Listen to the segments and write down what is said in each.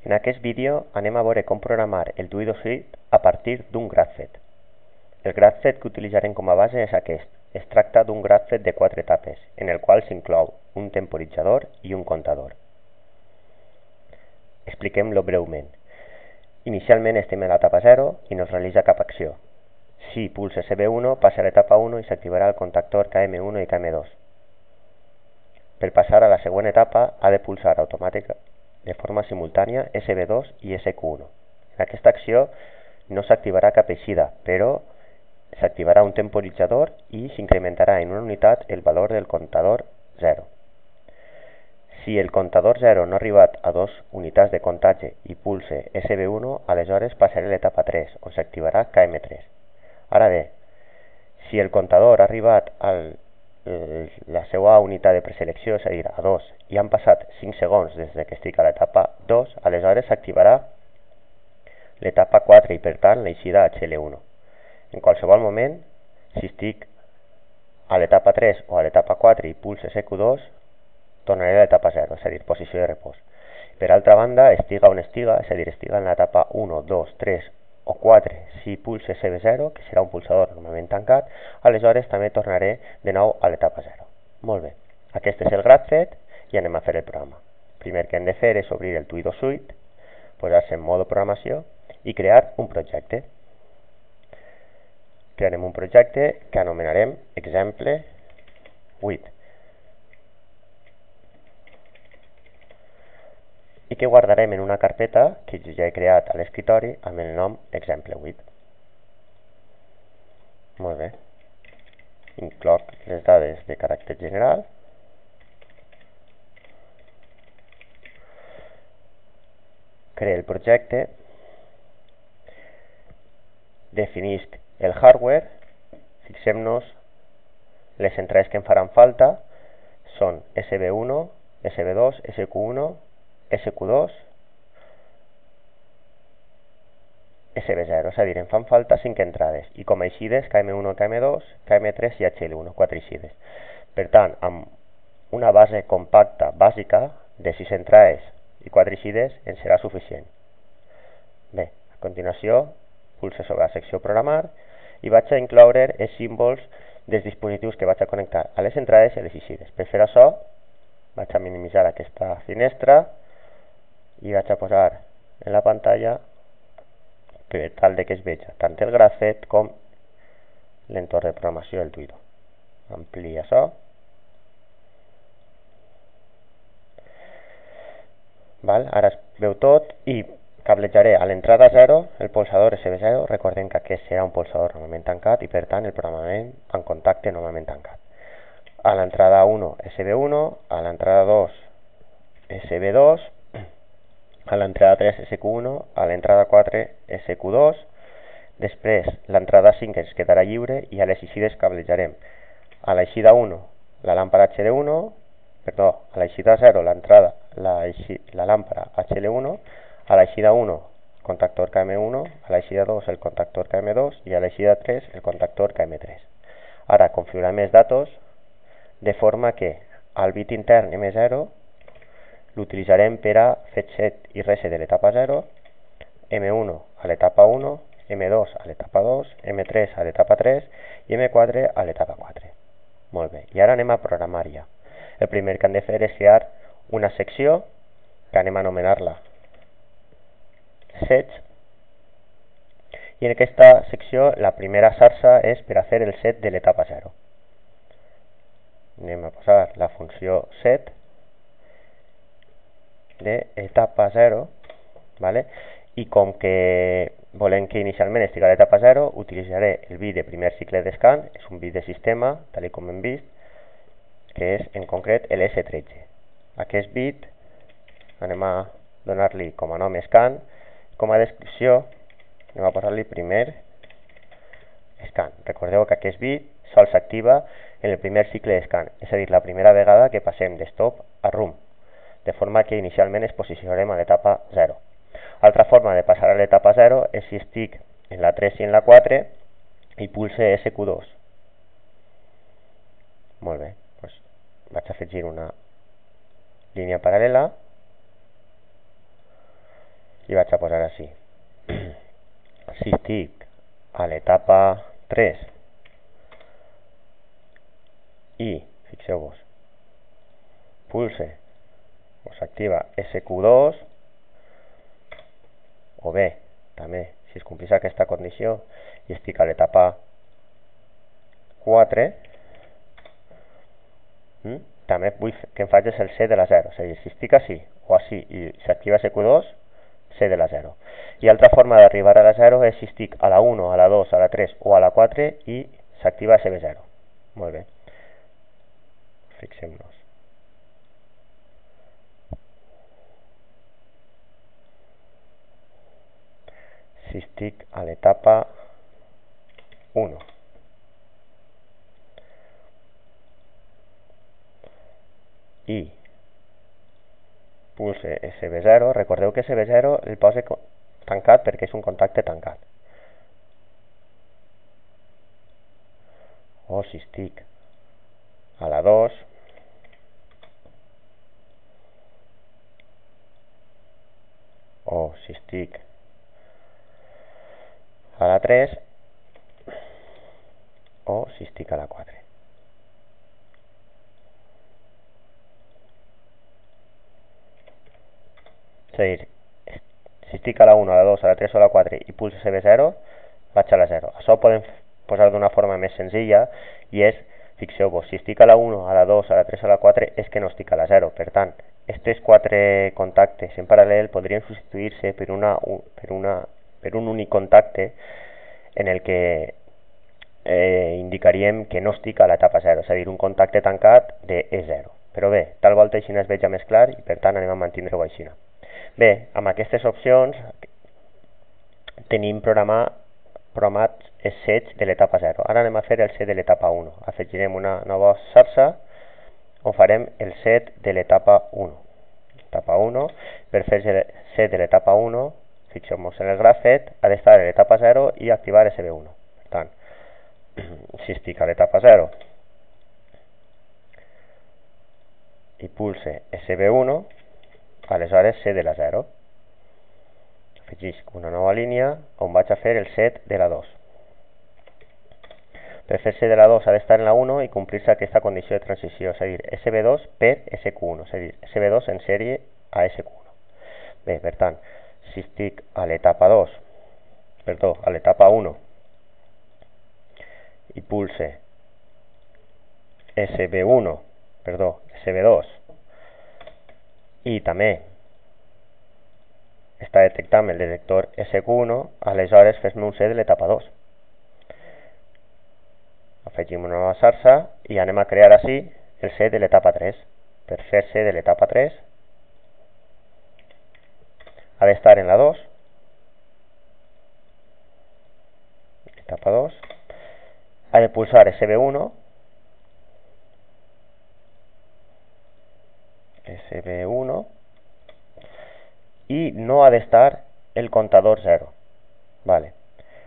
En aquest vídeo anem a veure com programar el DuidoSuite a partir d'un GraphFet. El GraphFet que utilitzarem com a base és aquest. Es tracta d'un GraphFet de 4 etapes, en el qual s'inclou un temporitzador i un comptador. Expliquem-lo breument. Inicialment estem a l'etapa 0 i no es realitza cap acció. Si pulses CB1 passa a l'etapa 1 i s'activarà el contactor KM1 i KM2. Per passar a la següent etapa ha de pulsar automàtica de forma simultània SB2 i SQ1. En aquesta acció no s'activarà cap eixida, però s'activarà un temporitzador i s'incrementarà en una unitat el valor del comptador 0. Si el comptador 0 no ha arribat a 2 unitats de comptatge i pulse SB1, aleshores passarà a l'etapa 3, on s'activarà KM3. Ara bé, si el comptador ha arribat a la seva unitat de preselecció, és a dir, a 2, i han passat 5 segons des que estic a l'etapa 2, aleshores s'activarà l'etapa 4 i, per tant, l'eixida HL1. En qualsevol moment, si estic a l'etapa 3 o a l'etapa 4 i pulse SQ2, tornaré a l'etapa 0, és a dir, posició de repòs. Per altra banda, estiga on estiga, és a dir, estiga en l'etapa 1, 2, 3 o 4, si pulse CB0, que serà un pulsador normalment tancat, aleshores també tornaré de nou a l'etapa 0. Molt bé, aquest és el GraphFet i anem a fer el programa. El primer que hem de fer és obrir el DuidoSuite, posar-se en mode programació i crear un projecte. Crearem un projecte que anomenarem exemple 8 i que guardarem en una carpeta que jo ja he creat a l'escriptori amb el nom exemple 8. Molt bé. Incloc les dades de caràcter general. Creo el projecte. Definisc el hardware. Fixem-nos, les entrades que em faran falta són SB1, SB2, SQ1, SQ2, SB0, és a dir, em fan falta 5 entrades, i com a eixides KM1, KM2, KM3 i HL1, 4 eixides. Per tant, amb una base compacta bàsica de 6 entrades i 4 eixides ens serà suficient. Bé, a continuació, pulse sobre la secció programar i vaig a incloure els símbols dels dispositius que vaig a connectar a les entrades i a les eixides. Per fer això, vaig a minimitzar aquesta finestra i vaig a posar en la pantalla per tal que es veja tant el GraphFet com l'entorn de programació del Duido. Ampliï això. Ara es veu tot i cablejaré a l'entrada 0 el polsador SB0. Recordem que aquest serà un polsador normalment tancat i, per tant, el programament en contacte normalment tancat. A l'entrada 1 SB1, a l'entrada 2 SB2, a l'entrada 3 SQ1, a l'entrada 4 SQ2, després l'entrada 5 ens quedarà lliure i a les eixides cablejarem a l'eixida 1 la làmpara HL1, perdó, a l'eixida 0 la làmpara HL1, a l'eixida 1 contactor KM1, a l'eixida 2 el contactor KM2 i a l'eixida 3 el contactor KM3. Ara configurarem els datos de forma que al bit intern M0 l'utilitzarem per a fetch set i reset de l'etapa 0, M1 a l'etapa 1, M2 a l'etapa 2, M3 a l'etapa 3 i M4 a l'etapa 4. Molt bé, i ara anem a programar ja. El primer que hem de fer és crear una secció que anem a anomenar-la sets, i en aquesta secció la primera xarxa és per a fer el set de l'etapa 0. Anem a posar la funció set de etapa 0, ¿vale? I com que volem que inicialment estigui a l'etapa 0, utilitzaré el bit de primer cicle d'escan, és un bit de sistema, tal com hem vist, que és en concret l'S13. Aquest bit anem a donar-li com a nom scan, com a descripció anem a posar-li primer scan. Recordeu que aquest bit sols s'activa en el primer cicle d'escan, és a dir, la primera vegada que passem de stop a room, de forma que inicialment ens posicionarem a l'etapa 0. Altra forma de passar a l'etapa 0 és si estic en la 3 i en la 4 i pulse SQ2. Molt bé, doncs vaig a afegir una línia paral·lela i vaig a posar així. Si estic a l'etapa 3 i, fixeu-vos, pulse o s'activa SQ2, o bé, també, si es complís aquesta condició i estic a l'etapa 4, també vull que em facis el C de la 0, és a dir, si estic així o així i s'activa SQ2, C de la 0. I altra forma d'arribar a la 0 és si estic a la 1, a la 2, a la 3 o a la 4 i s'activa SB0. Molt bé. Fixem-nos. Si estic a l'etapa 1 i pulse SB0, recordeu que SB0 el posa tancat perquè és un contacte tancat. O si estic a la 2, o si estic a la 3, o si estic a la 4. És a dir, si estic a la 1, a la 2, a la 3 o a la 4 i pulso SB0, vaig a la 0. Això ho podem posar d'una forma més senzilla i és, fixeu-vos, si estic a la 1, a la 2, a la 3 o a la 4 és que no estic a la 0. Per tant, aquests 4 contactes en paral·lel podrien substituir-se per un únic contacte en el que indicaríem que no estic a l'etapa 0, és a dir, un contacte tancat de E0. Però bé, tal volta així es veja més clar i per tant anem a mantindre-ho així. Bé, amb aquestes opcions tenim programats els sets de l'etapa 0. Ara anem a fer el set de l'etapa 1. Afegirem una nova xarxa on farem el set de l'etapa 1. Etapa 1. Per fer el set de l'etapa 1, fixem-nos en el grafet, ha d'estar a l'etapa 0 i activar SB1. Per tant, si estic a l'etapa 0 i pulse SB1, aleshores C de la 0. Afegisc una nova línia on vaig a fer el set de la 2. Per fer C de la 2 ha d'estar en la 1 i complir-se aquesta condició de transició, és a dir, SB2 per SQ1, és a dir, SB2 en sèrie a SQ1. Bé, per tant, si estic a l'etapa 2, perdó, a l'etapa 1 i pulse SB1, perdó, SB2 i també està detectant el detector SQ1, aleshores fes-me un C de l'etapa 2. Afegim una nova xarxa i anem a crear així el C de l'etapa 3. Per fer C de l'etapa 3 ha d'estar en la 2, etapa 2, ha de pulsar SB1, y no ha de estar el contador 0. Vale.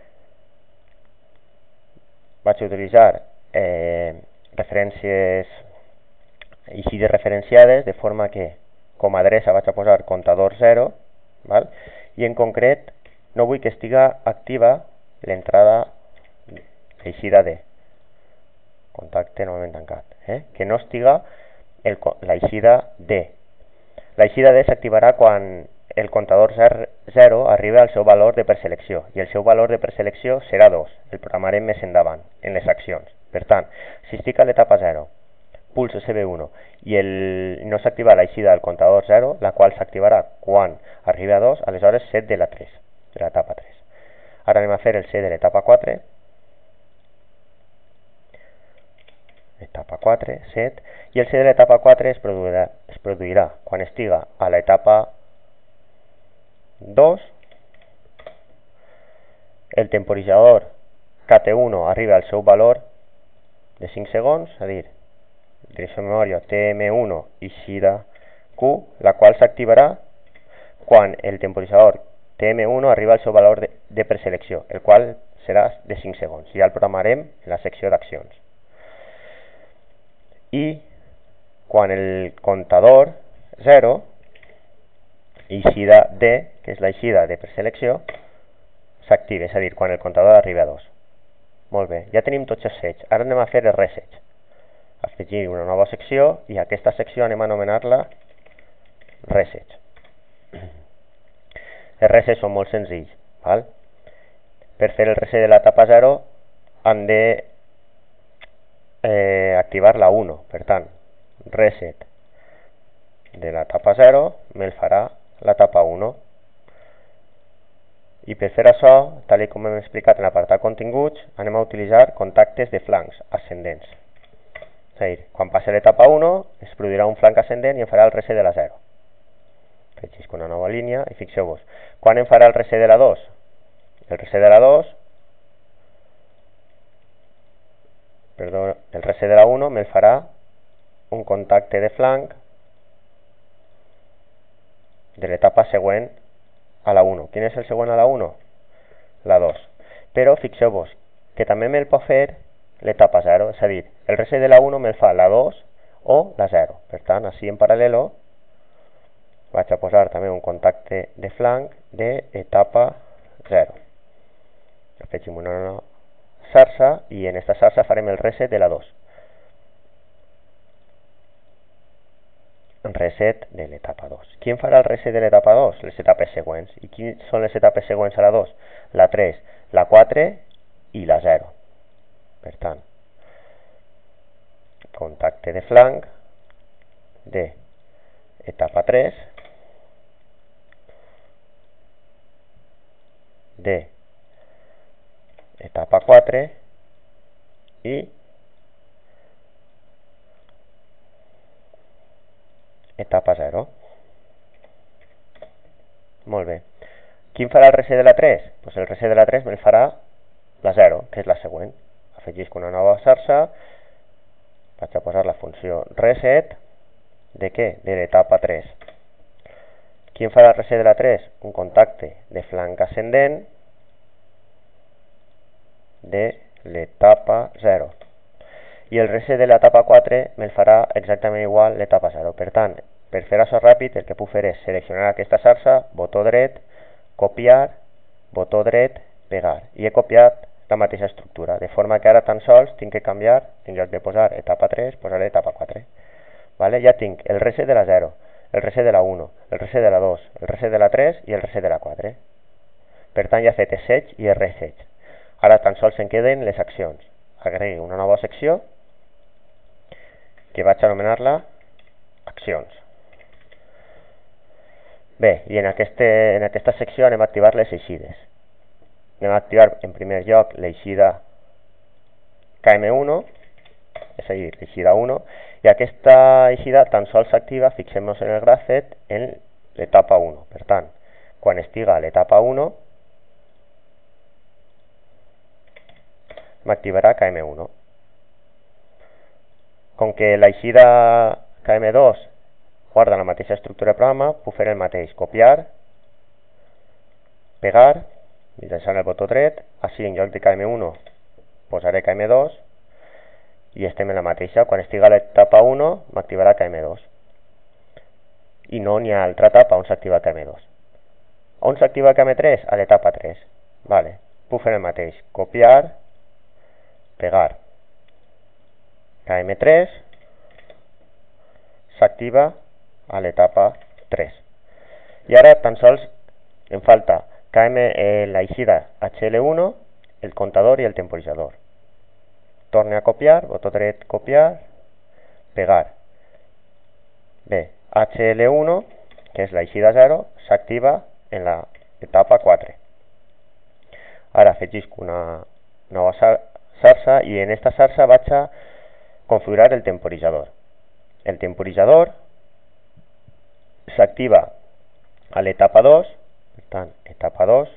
Vaig a utilitzar referències així de referenciades, de forma que com a adreça vaig a posar contador 0, val? I en concret no vull que estiga activa l'entrada l'eixida D, contacte normalment tancat, que no estiga l'eixida D. L'eixida D s'activarà quan el contador 0 arriba al seu valor de preselecció, i el seu valor de preselecció serà 2. El programarem més endavant, en les accions. Per tant, si estic a l'etapa 0, pulso SB1 i no s'activa l'eixida del contador 0, la qual s'activarà quan arribi a 2, aleshores set de la 3, de l'etapa 3. Ara anem a fer el C de l'etapa 4, etapa 4, set, i el C de l'etapa 4 es produirà quan estiga a l'etapa 2, el temporitzador KT1 arriba al seu valor de 5 segons, és a dir, direcció de memòria TM1 eixida Q, la qual s'activarà quan el temporitzador TM1 arriba al seu valor de preselecció, el qual serà de 5 segons. Ja el programarem en la secció d'accions. I quan el contador 0 eixida D, que és l'eixida de preselecció, s'activa, és a dir, quan el comptador arriba a 2. Molt bé, ja tenim tots els fets. Ara anem a fer el reset. Afegim una nova secció i aquesta secció anem a anomenar-la reset. Els resets són molt senzills. Val? Per fer el reset de l'etapa 0 han de activar la 1. Per tant, reset de l'etapa 0 me'l farà l'etapa 1. I per fer això, tal com hem explicat en l'apartat continguts, anem a utilitzar contactes de flancs ascendents. És a dir, quan passi l'etapa 1, es produirà un flanc ascendent i em farà el reset de la 0. Afegis una nova línia i fixeu-vos. Quan em farà el reset de la 2? El reset de la 2, perdó, el reset de la 1 me'l farà un contacte de flanc de l'etapa següent a la 1. Quin és el següent a la 1? La 2. Però fixeu-vos que també me'l pot fer l'etapa 0, és a dir, el reset de la 1 me'l fa la 2 o la 0. Per tant, així en paral·lelo vaig a posar també un contacte de flanc d'etapa 0. Afegim una xarxa i en aquesta xarxa farem el reset de la 2. Reset de l'etapa 2. Qui farà el reset de l'etapa 2? Les etapes següents. I quines són les etapes següents a la 2? La 3, la 4 i la 0. Per tant, contacte de flanc de etapa 3 de etapa 4 i etapa 0. Molt bé. Quin farà el reset de la 3? Pues el reset de la 3 me'l farà la 0, que és la següent. Afegisc una nova xarxa, vaig a posar la funció reset de què? De l'etapa 3. Quin farà el reset de la 3? Un contacte de flanc ascendent de l'etapa 0. I el reset de l'etapa 4 me'l farà exactament igual l'etapa 0. Per tant, per fer això ràpid, el que puc fer és seleccionar aquesta xarxa, botó dret, copiar, botó dret, pegar. I he copiat la mateixa estructura, de forma que ara tan sols tinc que canviar, en lloc de posar etapa 3, posaré etapa 4. Vale? Ja tinc el reset de la 0, el reset de la 1, el reset de la 2, el reset de la 3 i el reset de la 4. Per tant, ja he fet assaig i reset. Ara tan sols em queden les accions. Agregui una nova secció que vaig anomenar-la accions. Bé, i en aquesta secció anem a activar les eixides. Anem a activar en primer lloc l'eixida KM1, és a dir, l'eixida 1, i aquesta eixida tan sols s'activa, fixem-nos en el gràfic, en l'etapa 1. Per tant, quan estiga a l'etapa 1, m'activarà KM1. Com que l'eixida KM2 guarda la mateixa estructura de programa, puc fer el mateix, copiar, pegar, mitjançant el botó dret, així en lloc de KM1 posaré KM2 i estem en la mateixa. Quan estiga a l'etapa 1 m'activarà KM2 i no n'hi ha altra etapa on s'activa KM2. On s'activa KM3? A l'etapa 3. Vale. Puc fer el mateix, copiar, pegar, KM3 s'activa a l'etapa 3. I ara tan sols em falta la eixida HL1, el contador i el temporitzador. Torne a copiar, botó dret, copiar, pegar. Bé, HL1, que és l'eixida 0, s'activa en l'etapa 4. Ara afegisc una nova xarxa i en aquesta xarxa vaig a configurar el temporitzador. El temporitzador s'activa a l'etapa 2, per tant, etapa 2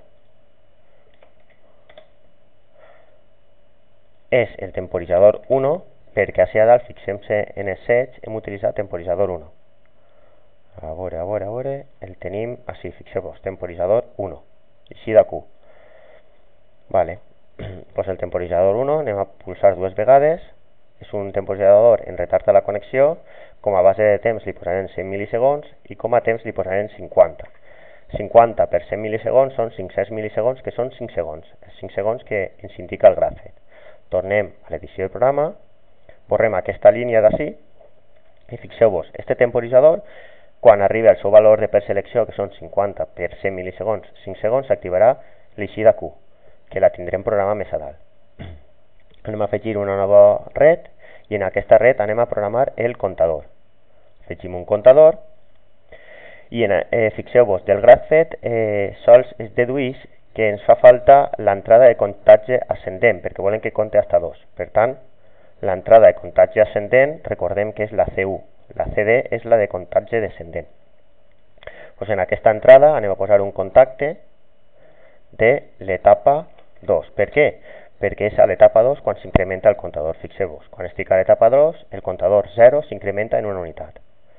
és el temporitzador 1, perquè així a dalt, fixem-se en el set, hem utilitzat temporitzador 1. A veure, el tenim així, fixeu-vos, temporitzador 1, així de Q. Vale, doncs el temporitzador 1 anem a pulsar dues vegades, és un temporitzador en retard de la connexió, com a base de temps li posarem 100 milisegons i com a temps li posarem 50. 50 per 100 milisegons són 500 milisegons, que són 5 segons. Els 5 segons que ens indica el graf fet. Tornem a l'edició del programa, borrem aquesta línia d'ací, i fixeu-vos, este temporitzador, quan arribi al seu valor de preselecció, que són 50 per 100 milisegons, 5 segons, s'activarà l'eixida Q, que la tindrem programada més a dalt. Anem a afegir una nova red, i en aquesta red anem a programar el comptador. Afegim un comptador, i fixeu-vos, del graf fet sols es deduïx que ens fa falta l'entrada de comptatge ascendent, perquè volem que compte fins a 2. Per tant, l'entrada de comptatge ascendent, recordem que és la C1. La CD és la de comptatge descendent. Pues en aquesta entrada anem a posar un contacte de l'etapa 2. Per què? Perquè és a l'etapa 2 quan s'incrementa el comptador. Fixeu-vos, quan estic a l'etapa 2, el comptador 0 s'incrementa en una unitat.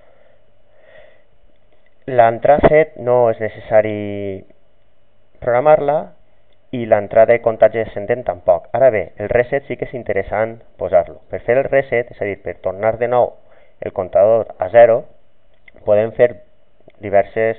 L'entrada set no és necessari programar-la, i l'entrada de comptatge descendent tampoc. Ara bé, el reset sí que és interessant posar-lo. Per fer el reset, és a dir, per tornar de nou el comptador a 0, podem fer diverses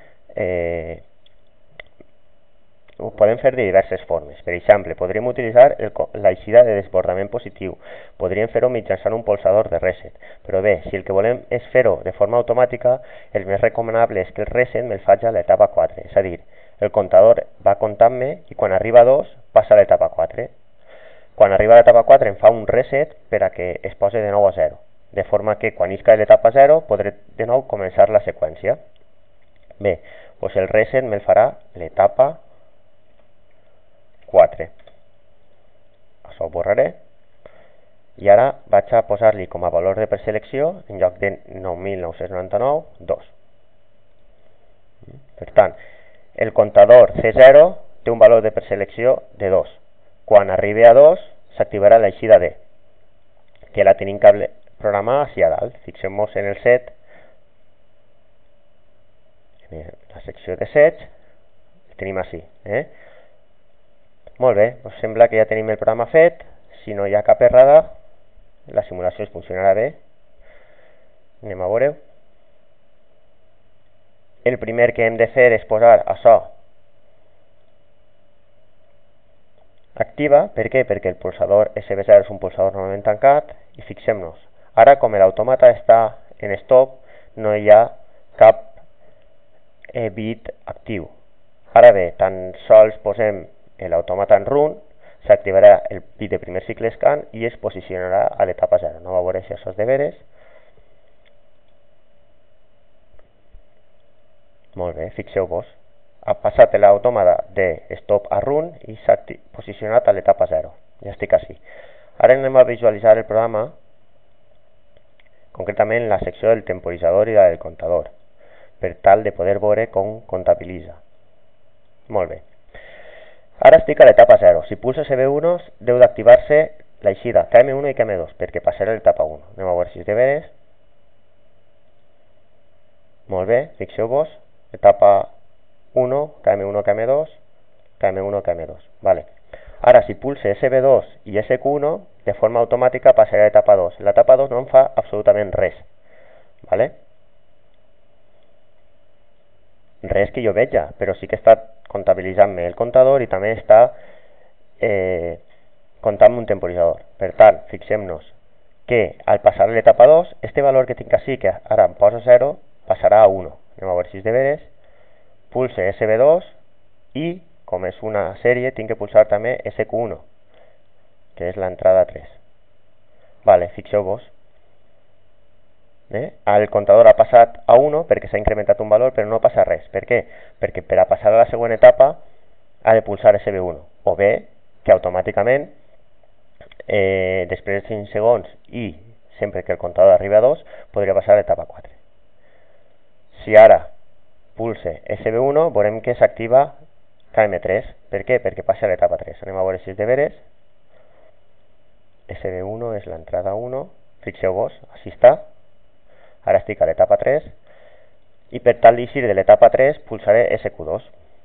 formes. Per exemple, podríem utilitzar l'eixida de desbordament positiu. Podríem fer-ho mitjançant un polsador de reset. Però bé, si el que volem és fer-ho de forma automàtica, el més recomanable és que el reset me'l faci a l'etapa 4. És a dir, el comptador va comptant-me i quan arriba a 2 passa a l'etapa 4. Quan arriba a l'etapa 4 em fa un reset per a que es posi de nou a 0. De forma que quan isca a l'etapa 0 podré de nou començar la seqüència. Bé, doncs el reset me'l farà l'etapa 4. Això ho borraré. I ara vaig a posar-li com a valor de preselecció, en lloc de 9.999, 2. Per tant, el comptador C0 té un valor de preselecció de 2. Quan arribi a 2, s'activarà l'eixida D, que la tenim programada a dalt. Fixem-nos en el set, en la secció de sets, el tenim així. Molt bé, doncs sembla que ja tenim el programa fet. Si no hi ha cap errada, la simulació funcionarà bé. Anem a veure-ho. El primer que hem de fer és posar això activa. Per què? Perquè el pulsador SB0 és un pulsador normalment tancat. I fixem-nos, ara com l'autòmata està en stop, no hi ha cap bit actiu. Ara bé, tan sols posem l'autòmata en run, s'activarà el bit de primer cicle scan i es posicionarà a l'etapa 0. No va veure si això és de veres. Molt bé, fixeu-vos. Ha passat l'autòmata de stop a run i s'ha posicionat a l'etapa 0. Ja estic així. Ara anem a visualitzar el programa, concretament la secció del temporitzador i la del comptador, per tal de poder veure com comptabilitza. Molt bé. Ara estic a l'etapa 0. Si pulso SB1, deu d'activar-se l'eixida KM1 i KM2, perquè passarà a l'etapa 1. Anem a veure si és de veres. Molt bé, fixeu-vos. Etapa 1, KM1, KM2, KM1, KM2. Vale. Ara, si pulse SB2 i SQ1, de forma automàtica passarà a l'etapa 2. L'etapa 2 no em fa absolutament res. Vale? Res que jo veja, però sí que està comptabilitzant-me el comptador i també està comptant-me un temporitzador. Per tant, fixem-nos que al passar a l'etapa 2, este valor que tinc així, que ara em posa 0, passarà a 1. Anem a veure si és de veres. Pulse SB2 i, com és una sèrie, tinc que pulsar també SQ1, que és l'entrada 3. Vale, fixeu-vos. El comptador ha passat a 1 perquè s'ha incrementat un valor, però no passa res. Per què? Perquè per a passar a la següent etapa ha de pulsar SB1. O bé, que automàticament, després de 5 segons i sempre que el comptador arribi a 2, podria passar a l'etapa 4. Si ara pulse SB1, veurem que s'activa KM3. Per què? Perquè passa a l'etapa 3. Anem a veure si és de veres. SB1 és l'entrada 1. Fixeu-vos, així està. Ara estic a l'etapa 3. I per tal d'eixir de l'etapa 3, pulsaré SQ2.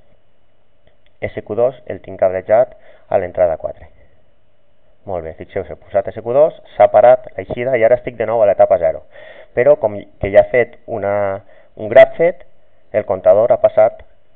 SQ2 el tinc cablejat a l'entrada 4. Molt bé, fixeu-vos, he pulsat SQ2, s'ha parat l'eixida i ara estic de nou a l'etapa 0. Però com que ja he fet un graf fet, el comptador ha passat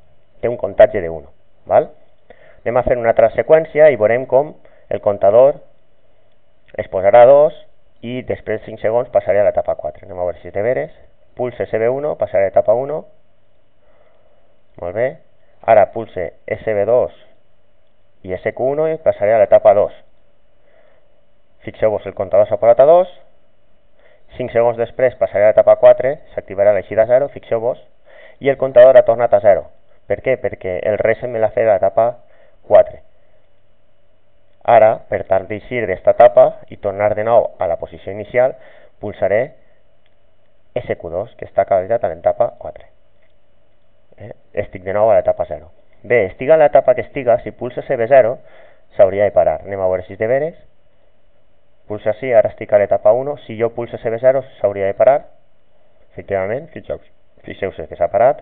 té un comptatge de 1. Val? Anem a fer una altra seqüència i veurem com el comptador es posarà a 2 i després de 5 segons passaré a l'etapa 4. Anem a veure si és de veres. Pulse SB1, passaré a l'etapa 1. Molt bé. Ara pulse SB2 i SQ1 i passaré a l'etapa 2. Fixeu-vos, el comptador s'ha posat a 2. 5 segons després passaré a l'etapa 4, s'activarà l'eixida 0, fixeu-vos, i el comptador ha tornat a 0. Per què? Perquè el reset me l'ha fet a l'etapa 4. Ara, per tal d'eixir d'esta etapa i tornar de nou a la posició inicial, pulsaré SQ2, que està calificat a l'etapa 4. Estic de nou a l'etapa 0. Bé, estiga a l'etapa que estiga, si pulsa SB0, s'hauria de parar. Anem a veure si és de veres. Pulsa sí, ara estic a l'etapa 1. Si jo pulso SB0, s'hauria de parar. Efectivament, fixeu-se que s'ha parat.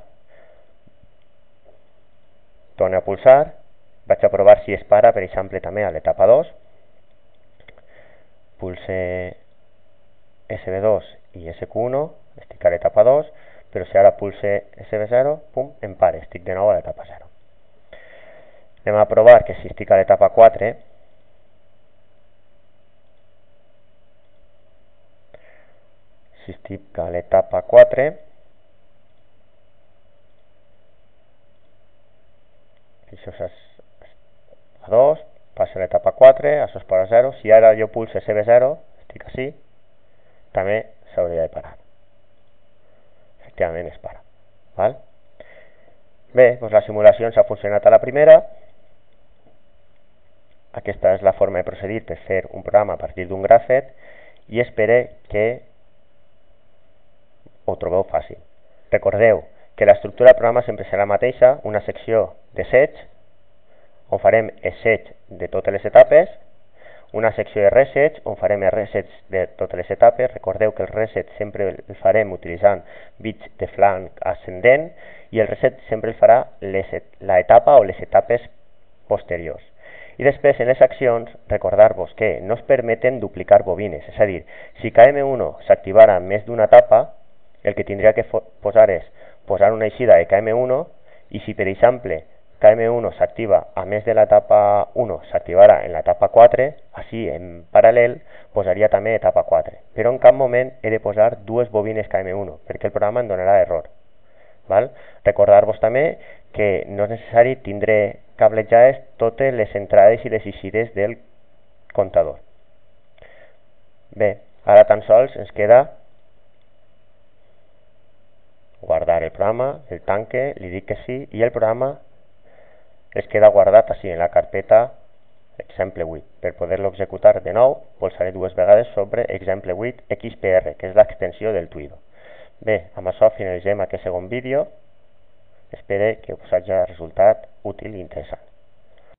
Torno a pulsar. Vaig a provar si es para, per exemple, també a l'etapa 2. Pulse SB2 i SQ1, estic a l'etapa 2, però si ara pulse SB0, pum, em pare, estic de nou a l'etapa 0. Anem a provar que si estic a l'etapa 4, si estic a l'etapa 4, això és a 2, passa a l'etapa 4, això es para a 0. Si ara jo pulso SB0, estic així, també s'hauria de parar. Efectivament es para. Val? Bé, doncs la simulació ens ha funcionat a la primera. Aquesta és la forma de procedir per fer un programa a partir d'un grafet i espero que ho trobeu fàcil. Recordeu que l'estructura del programa sempre serà la mateixa, una secció de sets, on farem sets de totes les etapes, una secció de resets, on farem resets de totes les etapes. Recordeu que el reset sempre el farem utilitzant bits de flanc ascendent i el reset sempre el farà l'etapa o les etapes posteriors. I després, en les accions, recordar-vos que no es permeten duplicar bobines, és a dir, si KM1 s'activara més d'una etapa, el que tindria que posar és posar una eixida de KM1 i si, per exemple, KM1 s'activa a més de l'etapa 1, s'activarà en l'etapa 4, així en paral·lel posaria també etapa 4. Però en cap moment he de posar dues bobines KM1, perquè el programa em donarà error. Val? Recordar-vos també que no és necessari tindre cablejades totes les entrades i les eixides del comptador. Bé, ara tan sols ens queda guardar el programa, el tanque, li dic que sí, i el programa es queda guardat així en la carpeta exemple 8. Per poder-lo executar de nou, pulsaré dues vegades sobre exemple 8 XPR, que és l'extensió del Twido. Bé, amb això finalitzem aquest segon vídeo. Espero que us hagi resultat útil i interessant.